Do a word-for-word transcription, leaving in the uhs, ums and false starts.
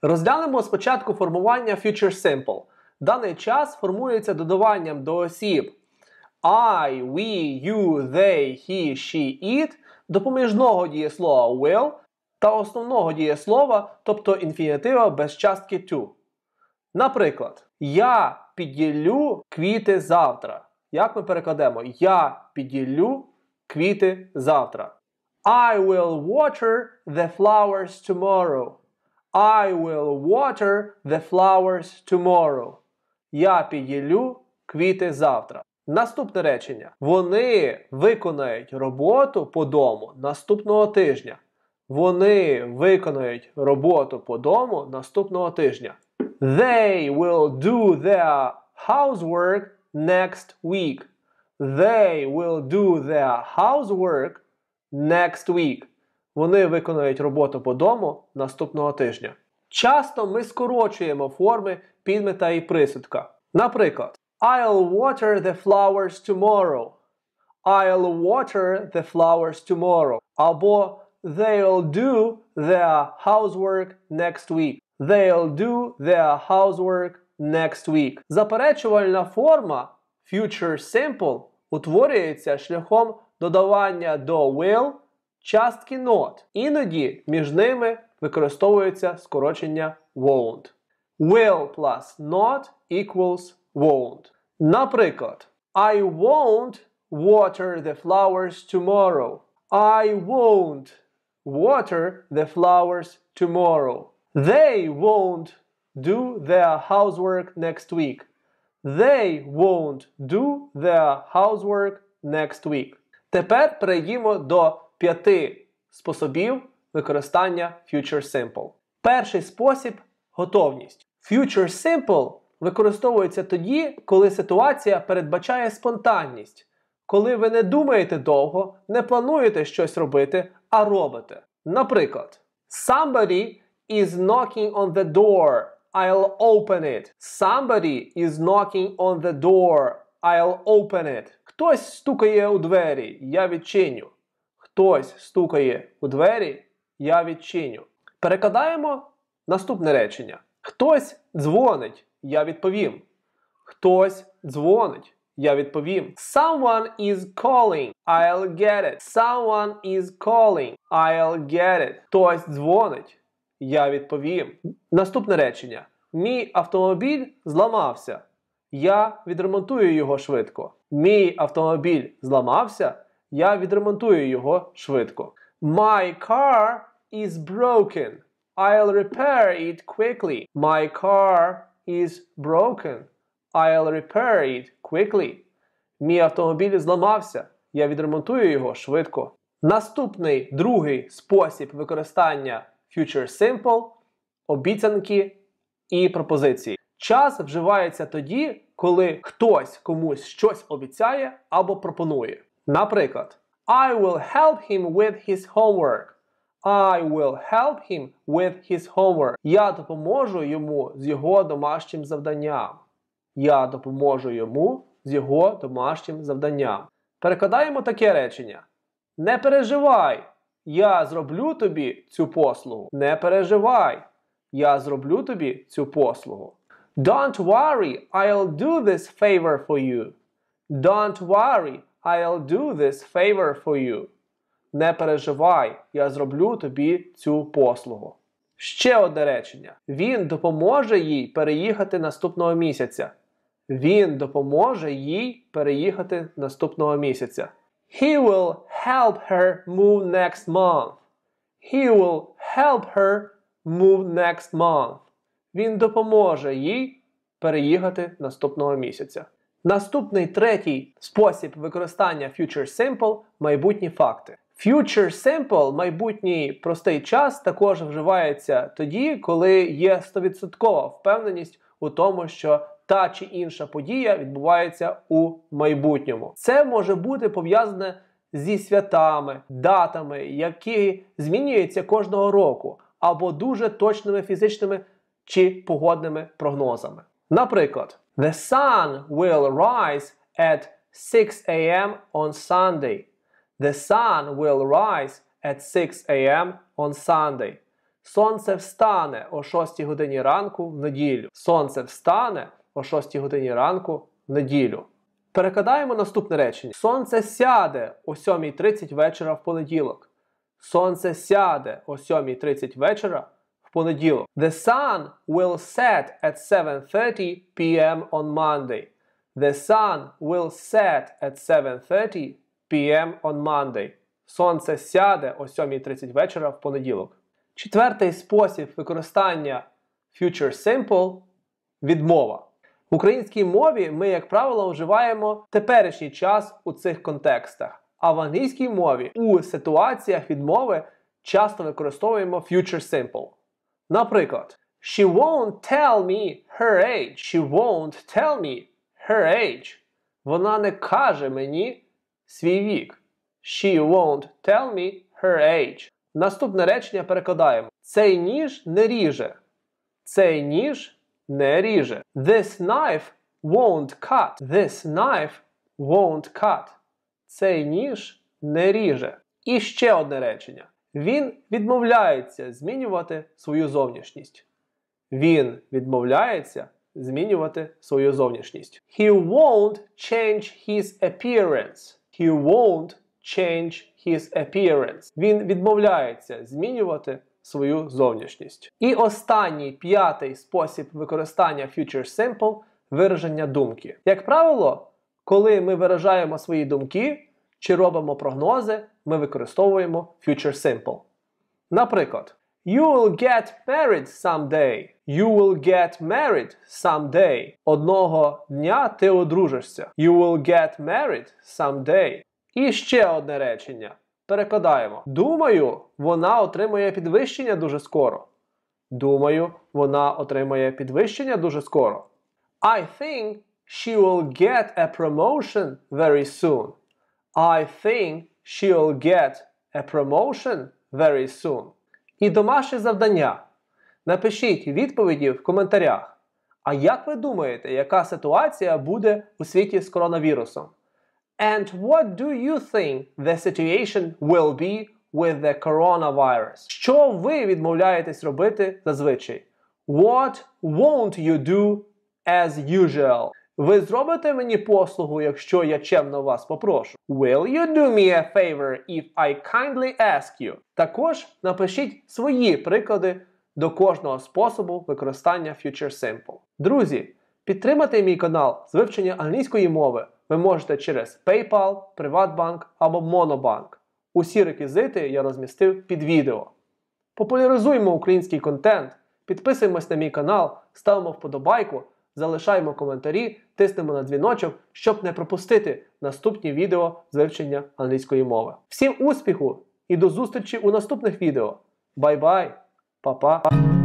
Розглянемо спочатку формування Future Simple. Даний час формується додаванням до осіб I, we, you, they, he, she, it, допоміжного дієслова will та основного дієслова, тобто інфінітива без частки to. Наприклад, я підділю квіти завтра. Як ми перекладемо? Я підділю квіти завтра. I will water the flowers tomorrow. I will water the flowers tomorrow. Я підділю квіти завтра. Наступне речення. Вони виконають роботу по дому наступного тижня. Вони виконають роботу по дому наступного тижня. They will do their housework next week. They will do their housework next week. Вони виконають роботу по дому наступного тижня. Часто ми скорочуємо форми підмета і присудка. Наприклад, I'll water the flowers tomorrow. I'll water the flowers tomorrow. Або they'll do their housework next week. They'll do their housework next week. Заперечувальна форма Future Simple утворюється шляхом додавання до will частки not. Іноді між ними використовується скорочення won't. Will plus not equals won't. Наприклад, I won't water the flowers tomorrow. I won't water the flowers tomorrow. They won't do their housework next week. They won't do their housework next week. Тепер перейдімо до п'яти способів використання Future Simple. Перший спосіб – готовність. Future Simple використовується тоді, коли ситуація передбачає спонтанність. Коли ви не думаєте довго, не плануєте щось робити, а робите. Наприклад, Somebody is knocking on the door. I'll open it. Somebody is knocking on the door. I'll open it. Хтось стукає у двері, я відчиню. Хтось стукає у двері, я відчиню. Перекладаємо наступне речення. Хтось дзвонить, я відповім. Хтось дзвонить, я відповім. Someone is calling, I'll get it. Someone is calling, I'll get it. Хтось дзвонить, я відповім. Наступне речення. Мій автомобіль зламався. Я відремонтую його швидко. Мій автомобіль зламався. Я відремонтую його швидко. My car is broken. I'll repair it quickly. My car is broken. I'll repair it quickly. Мій автомобіль зламався. Я відремонтую його швидко. Наступний, другий спосіб використання Future Simple – обіцянки і пропозиції. Час вживається тоді, коли хтось комусь щось обіцяє або пропонує. Наприклад, I will help him with his homework. I will help him with his homework. Я допоможу йому з його домашнім завданням. Я допоможу йому з його домашнім завданням. Перекладаємо таке речення. Не переживай, я зроблю тобі цю послугу. Не переживай, я зроблю тобі цю послугу. Don't worry, I'll do this favor for you. Don't worry, I'll do this favor for you. Не переживай, я зроблю тобі цю послугу. Ще одне речення. Він допоможе їй переїхати наступного місяця. Він допоможе їй переїхати наступного місяця. He will help her move next month. He will help her move next month. Він допоможе їй переїхати наступного місяця. Наступний третій спосіб використання Future Simple – майбутні факти. Future Simple, майбутній простий час, також вживається тоді, коли є сто відсотків впевненість у тому, що та чи інша подія відбувається у майбутньому. Це може бути пов'язане зі святами, датами, які змінюються кожного року, або дуже точними фізичними чи погодними прогнозами. Наприклад, The sun will rise at six a m on Sunday. The sun will rise at six a m on Sunday. Сонце встане о шостій годині ранку в неділю. Сонце встане о шостій годині ранку в неділю. Перекладаємо наступне речення. Сонце сяде о сьомій тридцять вечора в понеділок. Сонце сяде о сьомій тридцять вечора в понеділок. The sun will set at seven thirty p m on Monday. The sun will set at seven thirty p m on Monday. Сонце сяде о сьомій тридцять вечора в понеділок. Четвертий спосіб використання future simple – відмова. В українській мові ми, як правило, вживаємо теперішній час у цих контекстах, а в англійській мові у ситуаціях відмови часто використовуємо future simple. Наприклад, She won't tell me her age. She won't tell me her age. Вона не каже мені свій вік. She won't tell me her age. Наступне речення перекладаємо. Цей ніж не ріже. Цей ніж не ріже. This knife won't cut. This knife won't cut. Цей ніж не ріже. І ще одне речення. Він відмовляється змінювати свою зовнішність. Він відмовляється змінювати свою зовнішність. He won't change his appearance. He won't change his appearance. Він відмовляється змінювати свою зовнішність. І останній, п'ятий спосіб використання future simple – вираження думки. Як правило, коли ми виражаємо свої думки чи робимо прогнози, ми використовуємо future simple. Наприклад, You will get married someday. You will get married someday. Одного дня ти одружишся. You will get married someday. І ще одне речення. Перекладаємо. Думаю, вона отримає підвищення дуже скоро. Думаю, вона отримає підвищення дуже скоро. I think she will get a promotion very soon. I think she will get a promotion very soon. І домашнє завдання. Напишіть відповіді в коментарях. А як ви думаєте, яка ситуація буде у світі з коронавірусом? And what do you think the situation will be with the coronavirus? Що ви відмовляєтесь робити зазвичай? What won't you do as usual? Ви зробите мені послугу, якщо я чемно вас попрошу? Will you do me a favor if I kindly ask you? Також напишіть свої приклади до кожного способу використання future simple. Друзі, підтримати мій канал з вивчення англійської мови ви можете через PayPal, PrivatBank або Monobank. Усі реквізити я розмістив під відео. Популяризуємо український контент, підписуємось на мій канал, ставимо вподобайку, залишаємо коментарі, тиснемо на дзвіночок, щоб не пропустити наступні відео з вивчення англійської мови. Всім успіху і до зустрічі у наступних відео. Бай-бай, па-па!